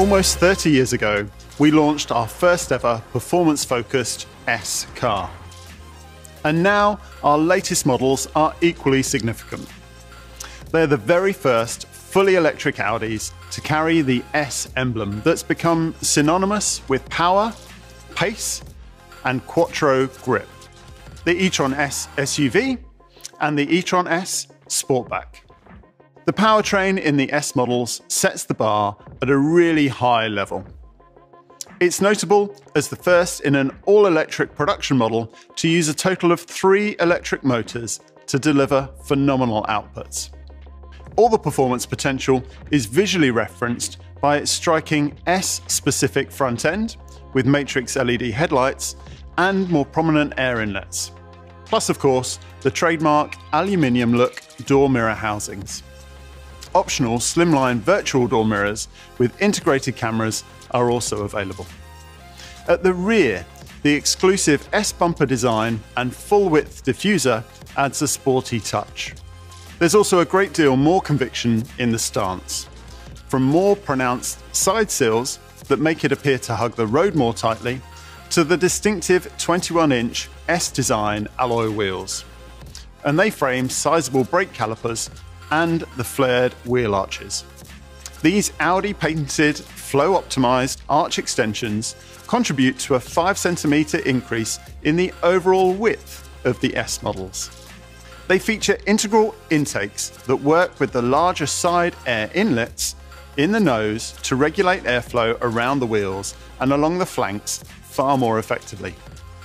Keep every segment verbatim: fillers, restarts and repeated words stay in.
Almost thirty years ago, we launched our first ever performance-focused S car. And now our latest models are equally significant. They're the very first fully electric Audis to carry the S emblem that's become synonymous with power, pace, and quattro grip. The e-tron S S U V and the e-tron S Sportback. The powertrain in the S models sets the bar at a really high level. It's notable as the first in an all-electric production model to use a total of three electric motors to deliver phenomenal outputs. All the performance potential is visually referenced by its striking S-specific front end with matrix L E D headlights and more prominent air inlets. Plus, of course, the trademark aluminium look door mirror housings. Optional slimline virtual door mirrors with integrated cameras are also available. At the rear, the exclusive S-bumper design and full-width diffuser adds a sporty touch. There's also a great deal more conviction in the stance, from more pronounced side sills that make it appear to hug the road more tightly, to the distinctive twenty-one inch S-design alloy wheels. And they frame sizable brake calipers and the flared wheel arches. These Audi patented flow optimized arch extensions contribute to a five centimeter increase in the overall width of the S models. They feature integral intakes that work with the larger side air inlets in the nose to regulate airflow around the wheels and along the flanks far more effectively.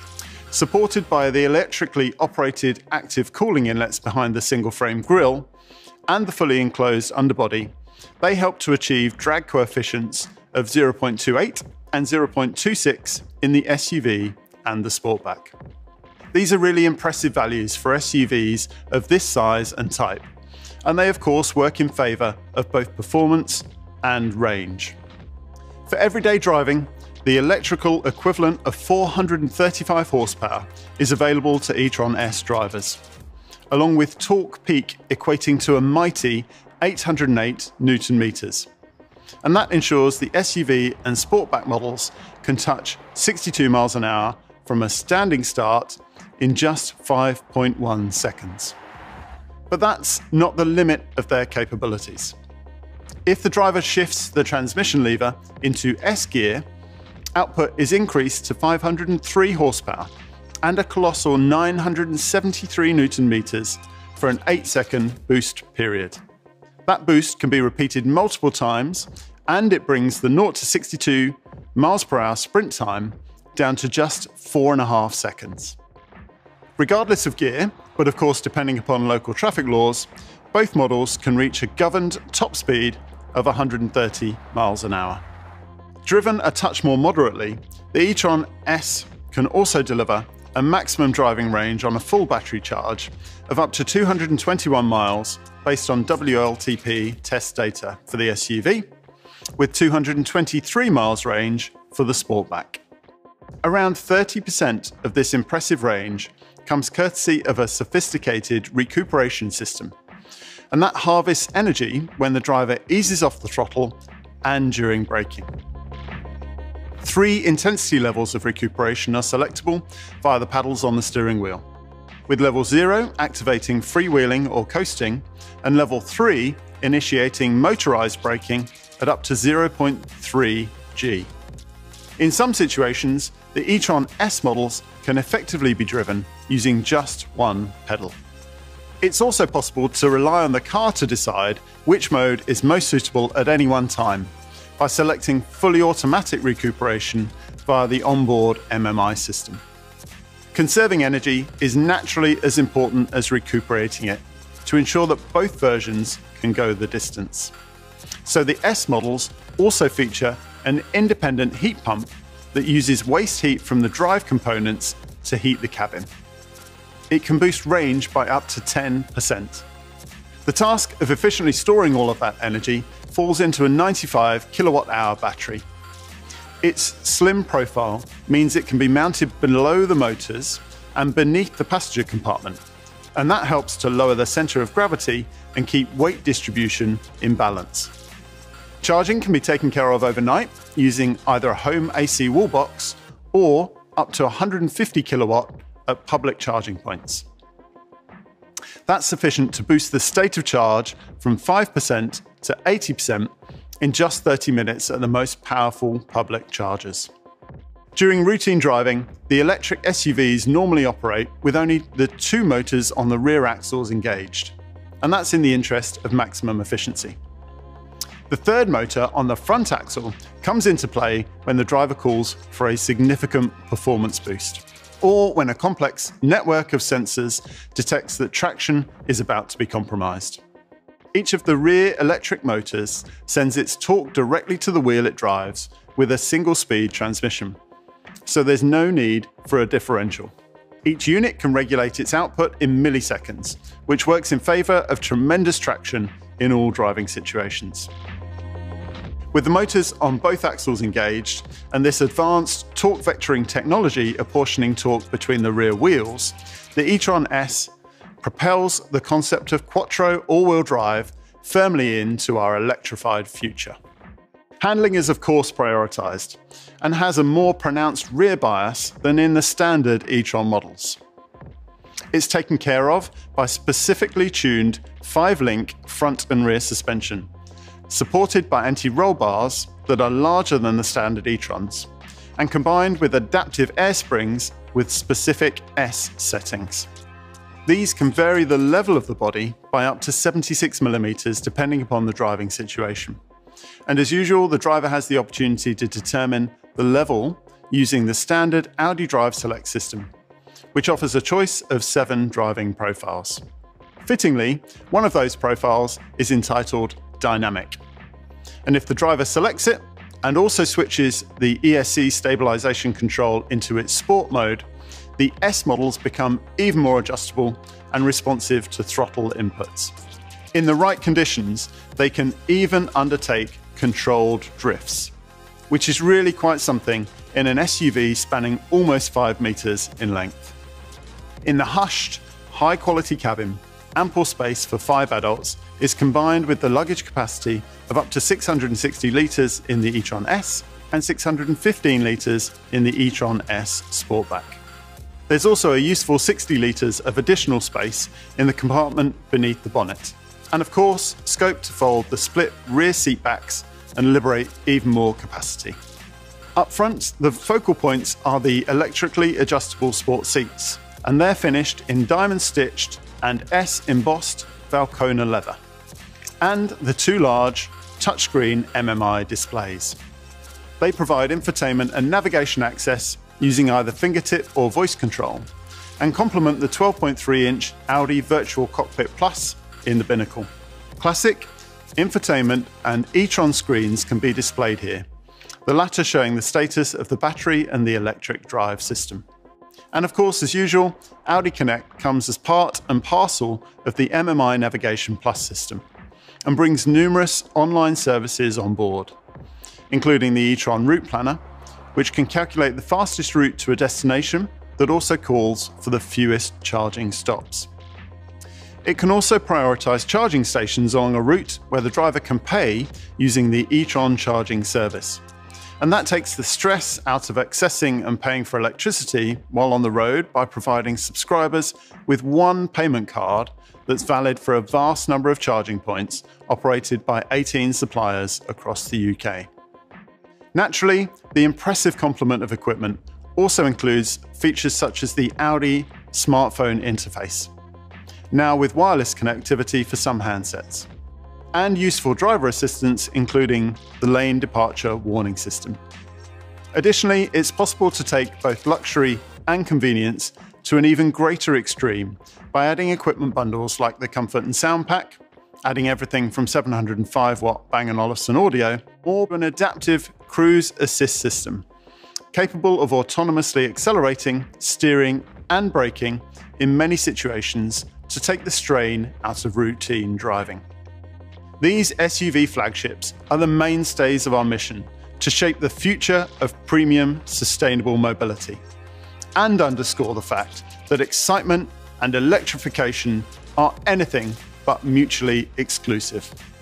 Supported by the electrically operated active cooling inlets behind the single frame grille and the fully enclosed underbody, they help to achieve drag coefficients of zero point two eight and zero point two six in the S U V and the Sportback. These are really impressive values for S U Vs of this size and type, and they of course work in favour of both performance and range. For everyday driving, the electrical equivalent of four hundred thirty-five horsepower is available to e-tron S drivers, along with torque peak equating to a mighty eight hundred eight newton meters. And that ensures the S U V and Sportback models can touch sixty-two miles an hour from a standing start in just five point one seconds. But that's not the limit of their capabilities. If the driver shifts the transmission lever into S gear, output is increased to five hundred three horsepower and a colossal nine hundred seventy-three newton meters for an eight second boost period. That boost can be repeated multiple times, and it brings the zero to sixty-two miles per hour sprint time down to just four and a half seconds. Regardless of gear, but of course depending upon local traffic laws, both models can reach a governed top speed of one hundred thirty miles an hour. Driven a touch more moderately, the e-tron S can also deliver a maximum driving range on a full battery charge of up to two hundred twenty-one miles based on W L T P test data for the S U V, with two hundred twenty-three miles range for the Sportback. Around thirty percent of this impressive range comes courtesy of a sophisticated recuperation system, and that harvests energy when the driver eases off the throttle and during braking. Three intensity levels of recuperation are selectable via the paddles on the steering wheel, with level zero activating freewheeling or coasting, and level three initiating motorized braking at up to zero point three G. In some situations, the e-tron S models can effectively be driven using just one pedal. It's also possible to rely on the car to decide which mode is most suitable at any one time, by selecting fully automatic recuperation via the onboard M M I system. Conserving energy is naturally as important as recuperating it, to ensure that both versions can go the distance. So the S models also feature an independent heat pump that uses waste heat from the drive components to heat the cabin. It can boost range by up to ten percent. The task of efficiently storing all of that energy falls into a ninety-five kilowatt hour battery. Its slim profile means it can be mounted below the motors and beneath the passenger compartment, and that helps to lower the center of gravity and keep weight distribution in balance. Charging can be taken care of overnight using either a home A C wall box or up to one hundred fifty kilowatt at public charging points. That's sufficient to boost the state of charge from five percent to eighty percent in just thirty minutes at the most powerful public chargers. During routine driving, the electric S U Vs normally operate with only the two motors on the rear axles engaged, and that's in the interest of maximum efficiency. The third motor on the front axle comes into play when the driver calls for a significant performance boost, or when a complex network of sensors detects that traction is about to be compromised. Each of the rear electric motors sends its torque directly to the wheel it drives with a single-speed transmission, so there's no need for a differential. Each unit can regulate its output in milliseconds, which works in favour of tremendous traction in all driving situations. With the motors on both axles engaged and this advanced torque vectoring technology apportioning torque between the rear wheels, the e-tron S propels the concept of quattro all-wheel drive firmly into our electrified future. Handling is of course prioritised and has a more pronounced rear bias than in the standard e-tron models. It's taken care of by specifically tuned five-link front and rear suspension, supported by anti-roll bars that are larger than the standard e-trons, and combined with adaptive air springs with specific S settings. These can vary the level of the body by up to seventy-six millimeters depending upon the driving situation. And as usual, the driver has the opportunity to determine the level using the standard Audi Drive Select system, which offers a choice of seven driving profiles. Fittingly, one of those profiles is entitled Dynamic. And if the driver selects it and also switches the E S C stabilization control into its sport mode, the S models become even more adjustable and responsive to throttle inputs. In the right conditions, they can even undertake controlled drifts, which is really quite something in an S U V spanning almost five meters in length. In the hushed, high-quality cabin, ample space for five adults is combined with the luggage capacity of up to six hundred sixty litres in the e-tron S and six hundred fifteen litres in the e-tron S Sportback. There's also a useful sixty litres of additional space in the compartment beneath the bonnet, and of course, scope to fold the split rear seat backs and liberate even more capacity. Up front, the focal points are the electrically adjustable sport seats, and they're finished in diamond-stitched and S-embossed Valcona leather, and the two large touchscreen M M I displays. They provide infotainment and navigation access using either fingertip or voice control, and complement the twelve point three inch Audi Virtual Cockpit Plus in the binnacle. Classic, infotainment and e-tron screens can be displayed here, the latter showing the status of the battery and the electric drive system. And of course, as usual, Audi Connect comes as part and parcel of the M M I Navigation Plus system and brings numerous online services on board, including the e-tron Route Planner, which can calculate the fastest route to a destination that also calls for the fewest charging stops. It can also prioritise charging stations along a route where the driver can pay using the e-tron charging service. And that takes the stress out of accessing and paying for electricity while on the road by providing subscribers with one payment card that's valid for a vast number of charging points operated by eighteen suppliers across the U K. Naturally, the impressive complement of equipment also includes features such as the Audi smartphone interface, now with wireless connectivity for some handsets, and useful driver assistance including the lane departure warning system. Additionally, it's possible to take both luxury and convenience to an even greater extreme by adding equipment bundles like the Comfort and Sound Pack, adding everything from seven hundred five watt Bang and Olufsen audio, or an adaptive cruise assist system, capable of autonomously accelerating, steering and braking in many situations to take the strain out of routine driving. These S U V flagships are the mainstays of our mission to shape the future of premium, sustainable mobility, and underscore the fact that excitement and electrification are anything but mutually exclusive.